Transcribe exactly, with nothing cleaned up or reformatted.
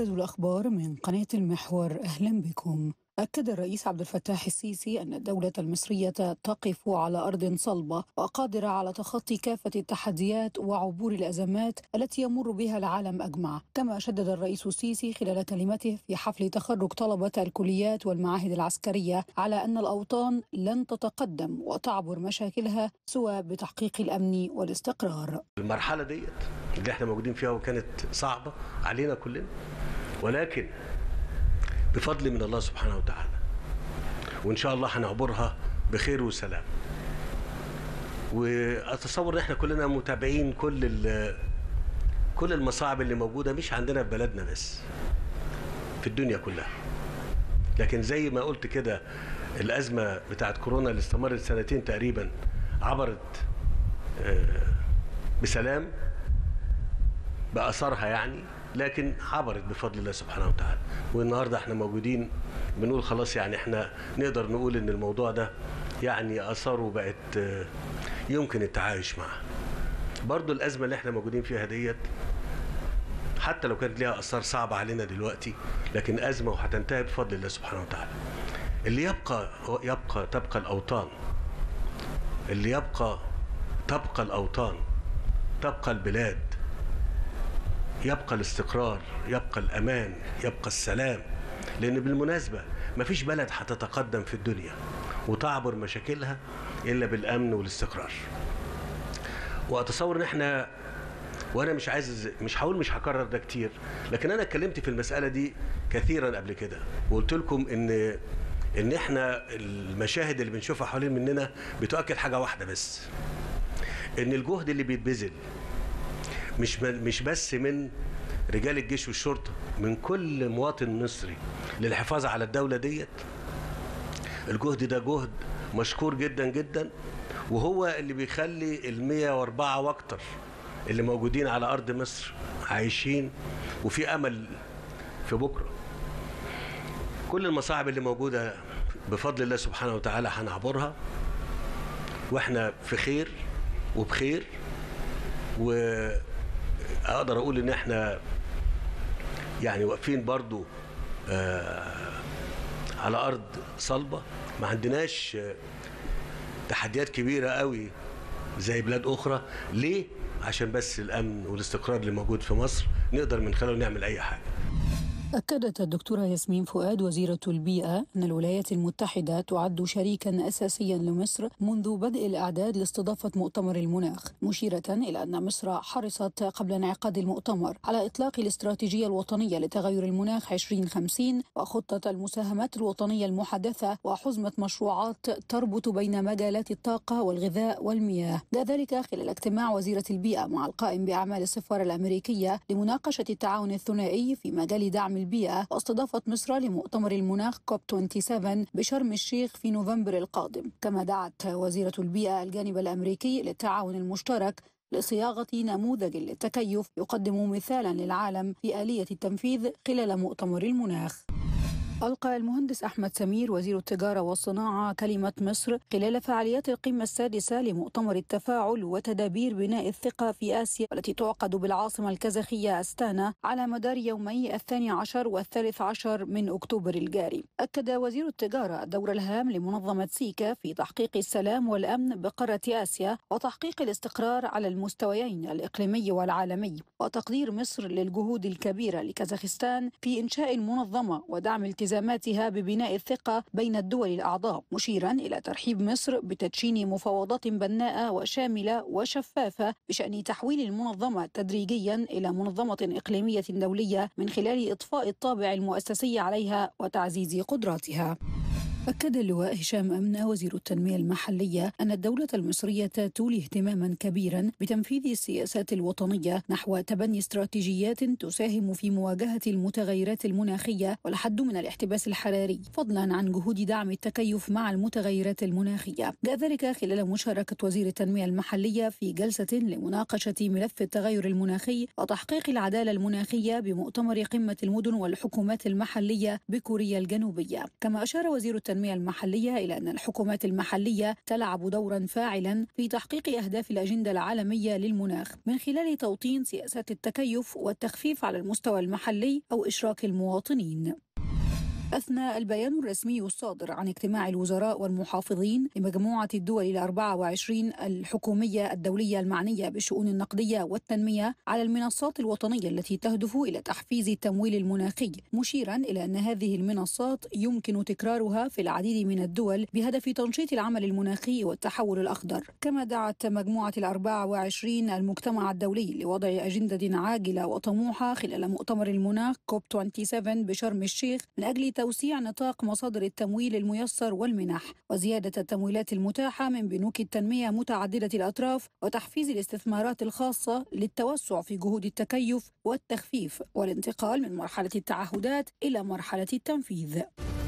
موجز الأخبار من قناة المحور، أهلا بكم. أكد الرئيس عبد الفتاح السيسي أن الدولة المصرية تقف على أرض صلبة وقادرة على تخطي كافة التحديات وعبور الأزمات التي يمر بها العالم أجمع. كما شدد الرئيس السيسي خلال كلمته في حفل تخرج طلبة الكليات والمعاهد العسكرية على أن الأوطان لن تتقدم وتعبر مشاكلها سوى بتحقيق الأمن والاستقرار. المرحلة ديت اللي احنا موجودين فيها وكانت صعبة علينا كلنا، ولكن بفضل من الله سبحانه وتعالى، وإن شاء الله هنعبرها بخير وسلام. وأتصور إن إحنا كلنا متابعين كل كل المصاعب اللي موجودة، مش عندنا في بلدنا بس، في الدنيا كلها. لكن زي ما قلت كده، الأزمة بتاعت كورونا اللي استمرت سنتين تقريبا عبرت بسلام بأثرها يعني، لكن عبرت بفضل الله سبحانه وتعالى. والنهارده احنا موجودين بنقول خلاص، يعني احنا نقدر نقول ان الموضوع ده يعني اثاره بقت يمكن التعايش معها. برضو الازمه اللي احنا موجودين فيها ديت، حتى لو كانت ليها اثار صعبه علينا دلوقتي، لكن ازمه وهتنتهي بفضل الله سبحانه وتعالى. اللي يبقى يبقى تبقى الاوطان، اللي يبقى تبقى الاوطان، تبقى البلاد، يبقى الاستقرار، يبقى الأمان، يبقى السلام. لأن بالمناسبة مفيش بلد هتتقدم في الدنيا وتعبر مشاكلها إلا بالأمن والاستقرار. وأتصور إن إحنا، وأنا مش عايز مش هقول مش هكرر ده كتير، لكن أنا اتكلمت في المسألة دي كثيرا قبل كده، وقلت لكم إن إن إحنا المشاهد اللي بنشوفها حوالين مننا بتؤكد حاجة واحدة بس، إن الجهد اللي بيتبذل مش مش بس من رجال الجيش والشرطه، من كل مواطن مصري للحفاظ على الدوله ديت. الجهد ده جهد مشكور جدا جدا، وهو اللي بيخلي ال مية وأربعة واكتر اللي موجودين على ارض مصر عايشين وفي امل في بكره. كل المصاعب اللي موجوده بفضل الله سبحانه وتعالى هنعبرها، واحنا في خير وبخير. واقدر اقول ان احنا يعني واقفين برضو آه على ارض صلبه، ما عندناش آه تحديات كبيره قوي زي بلاد اخرى. ليه؟ عشان بس الامن والاستقرار اللي موجود في مصر نقدر من خلاله نعمل اي حاجه. أكدت الدكتورة ياسمين فؤاد وزيرة البيئة أن الولايات المتحدة تعد شريكا أساسيا لمصر منذ بدء الإعداد لاستضافة مؤتمر المناخ، مشيرة إلى أن مصر حرصت قبل انعقاد المؤتمر على إطلاق الاستراتيجية الوطنية لتغير المناخ عشرين خمسين وخطة المساهمات الوطنية المحدثة وحزمة مشروعات تربط بين مجالات الطاقة والغذاء والمياه. جاء ذلك خلال اجتماع وزيرة البيئة مع القائم بأعمال السفارة الأمريكية لمناقشة التعاون الثنائي في مجال دعم البيئة واستضافت مصر لمؤتمر المناخ كوب سبعة وعشرين بشرم الشيخ في نوفمبر القادم. كما دعت وزيرة البيئة الجانب الأمريكي للتعاون المشترك لصياغة نموذج للتكيف يقدم مثالا للعالم في آلية التنفيذ خلال مؤتمر المناخ. ألقى المهندس أحمد سمير وزير التجارة والصناعة كلمة مصر خلال فعاليات القمة السادسة لمؤتمر التفاعل وتدابير بناء الثقة في آسيا، والتي تعقد بالعاصمة الكازاخية أستانا على مدار يومي الثاني عشر والثالث عشر من أكتوبر الجاري. أكد وزير التجارة الدور الهام لمنظمة سيكا في تحقيق السلام والأمن بقارة آسيا وتحقيق الاستقرار على المستويين الإقليمي والعالمي، وتقدير مصر للجهود الكبيرة لكازاخستان في إنشاء المنظمة ودعم التزاماتها ببناء الثقة بين الدول الأعضاء، مشيرا إلى ترحيب مصر بتدشين مفاوضات بناءة وشاملة وشفافة بشأن تحويل المنظمة تدريجيا إلى منظمة إقليمية دولية من خلال إضفاء الطابع المؤسسي عليها وتعزيز قدراتها. أكد اللواء هشام أمنة وزير التنمية المحلية أن الدولة المصرية تولي اهتماما كبيرا بتنفيذ السياسات الوطنية نحو تبني استراتيجيات تساهم في مواجهة المتغيرات المناخية والحد من الاحتباس الحراري، فضلا عن جهود دعم التكيف مع المتغيرات المناخية. جاء ذلك خلال مشاركة وزير التنمية المحلية في جلسة لمناقشة ملف التغير المناخي وتحقيق العدالة المناخية بمؤتمر قمة المدن والحكومات المحلية بكوريا الجنوبية. كما أشار وزير التنمية التنمية المحلية إلى أن الحكومات المحلية تلعب دورا فاعلا في تحقيق أهداف الأجندة العالمية للمناخ من خلال توطين سياسات التكيف والتخفيف على المستوى المحلي أو إشراك المواطنين. أثنى البيان الرسمي الصادر عن اجتماع الوزراء والمحافظين لمجموعة الدول الأربعة وعشرين الحكومية الدولية المعنية بالشؤون النقدية والتنمية على المنصات الوطنية التي تهدف إلى تحفيز التمويل المناخي، مشيرا إلى أن هذه المنصات يمكن تكرارها في العديد من الدول بهدف تنشيط العمل المناخي والتحول الأخضر. كما دعت مجموعة الأربعة وعشرين المجتمع الدولي لوضع أجندة عاجلة وطموحة خلال مؤتمر المناخ كوب سبعة وعشرين بشرم الشيخ من أجل توسيع نطاق مصادر التمويل الميسر والمنح وزيادة التمويلات المتاحة من بنوك التنمية متعددة الأطراف وتحفيز الاستثمارات الخاصة للتوسع في جهود التكيف والتخفيف والانتقال من مرحلة التعهدات إلى مرحلة التنفيذ.